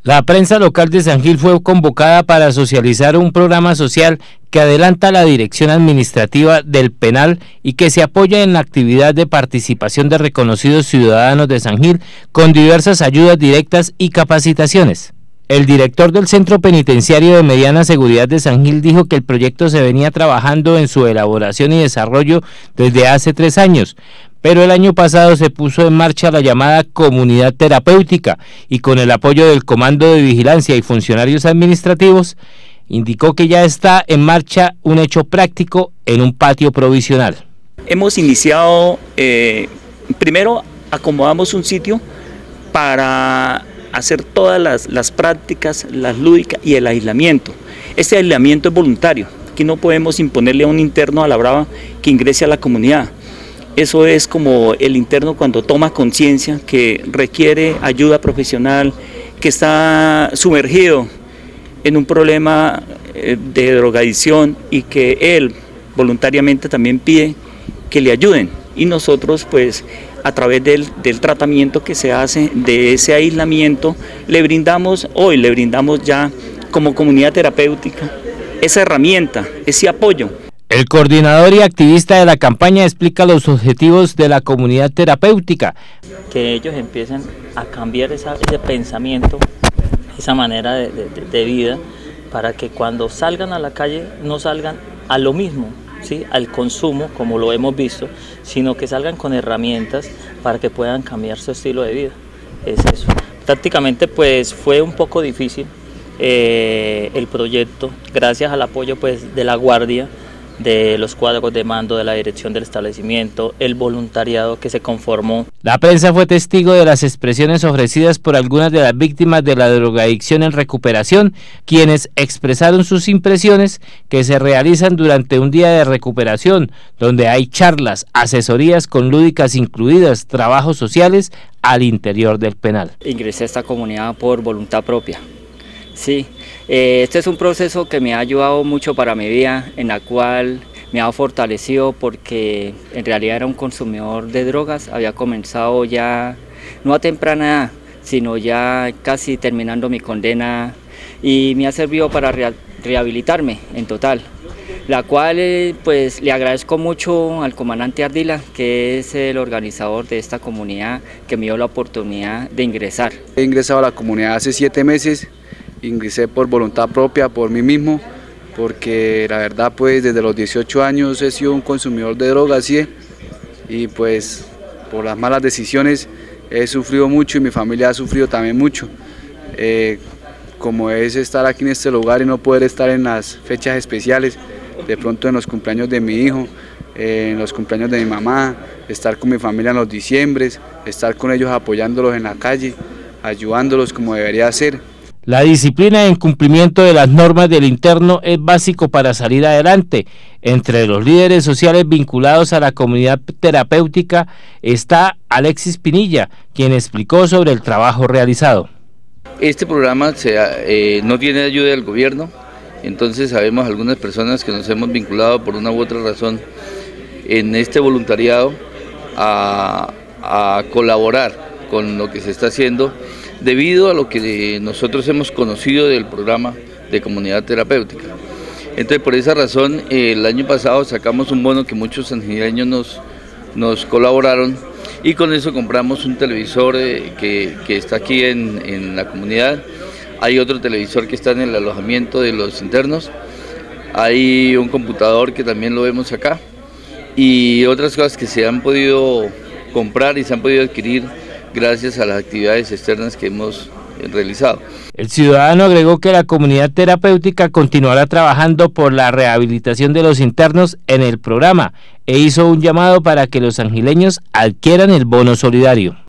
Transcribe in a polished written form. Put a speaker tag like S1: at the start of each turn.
S1: La prensa local de San Gil fue convocada para socializar un programa social que adelanta la dirección administrativa del penal y que se apoya en la actividad de participación de reconocidos ciudadanos de San Gil con diversas ayudas directas y capacitaciones. El director del Centro Penitenciario de Mediana Seguridad de San Gil dijo que el proyecto se venía trabajando en su elaboración y desarrollo desde hace 3 años, pero el año pasado se puso en marcha la llamada Comunidad Terapéutica y con el apoyo del Comando de Vigilancia y funcionarios administrativos, indicó que ya está en marcha un hecho práctico en un patio provisional.
S2: Hemos iniciado, primero acomodamos un sitio para hacer todas las prácticas, las lúdicas y el aislamiento. Este aislamiento es voluntario, aquí no podemos imponerle a un interno a la brava que ingrese a la comunidad. Eso es como el interno cuando toma conciencia que requiere ayuda profesional, que está sumergido en un problema de drogadicción y que él voluntariamente también pide que le ayuden. Y nosotros pues a través del tratamiento que se hace, de ese aislamiento, le brindamos ya como comunidad terapéutica esa herramienta, ese apoyo.
S1: El coordinador y activista de la campaña explica los objetivos de la comunidad terapéutica.
S3: Que ellos empiecen a cambiar ese pensamiento, esa manera de vida, para que cuando salgan a la calle no salgan a lo mismo, ¿sí? Al consumo, como lo hemos visto, sino que salgan con herramientas para que puedan cambiar su estilo de vida. Es eso. Prácticamente pues fue un poco difícil el proyecto, gracias al apoyo pues de la guardia, de los cuadros de mando de la dirección del establecimiento, el voluntariado que se conformó.
S1: La prensa fue testigo de las expresiones ofrecidas por algunas de las víctimas de la drogadicción en recuperación, quienes expresaron sus impresiones que se realizan durante un día de recuperación, donde hay charlas, asesorías con lúdicas incluidas, trabajos sociales al interior del penal.
S4: Ingresé a esta comunidad por voluntad propia. Sí, este es un proceso que me ha ayudado mucho para mi vida, en la cual me ha fortalecido porque en realidad era un consumidor de drogas, había comenzado ya no a temprana edad, sino ya casi terminando mi condena y me ha servido para rehabilitarme en total, la cual pues le agradezco mucho al comandante Ardila, que es el organizador de esta comunidad, que me dio la oportunidad de ingresar.
S5: He ingresado a la comunidad hace 7 meses. Ingresé por voluntad propia, por mí mismo, porque la verdad pues desde los 18 años he sido un consumidor de drogas, ¿sí? Y pues por las malas decisiones he sufrido mucho y mi familia ha sufrido también mucho. Como es estar aquí en este lugar y no poder estar en las fechas especiales, de pronto en los cumpleaños de mi hijo, en los cumpleaños de mi mamá, estar con mi familia en los diciembres, estar con ellos apoyándolos en la calle, ayudándolos como debería ser.
S1: La disciplina en cumplimiento de las normas del interno es básico para salir adelante. Entre los líderes sociales vinculados a la comunidad terapéutica está Alexis Pinilla, quien explicó sobre el trabajo realizado.
S6: Este programa no tiene ayuda del gobierno, entonces sabemos algunas personas que nos hemos vinculado por una u otra razón en este voluntariado a colaborar con lo que se está haciendo, debido a lo que nosotros hemos conocido del programa de comunidad terapéutica. Entonces por esa razón el año pasado sacamos un bono que muchos sangileños nos colaboraron y con eso compramos un televisor que está aquí en la comunidad. Hay otro televisor que está en el alojamiento de los internos, hay un computador que también lo vemos acá y otras cosas que se han podido comprar y se han podido adquirir gracias a las actividades externas que hemos realizado.
S1: El ciudadano agregó que la comunidad terapéutica continuará trabajando por la rehabilitación de los internos en el programa e hizo un llamado para que los sangileños adquieran el bono solidario.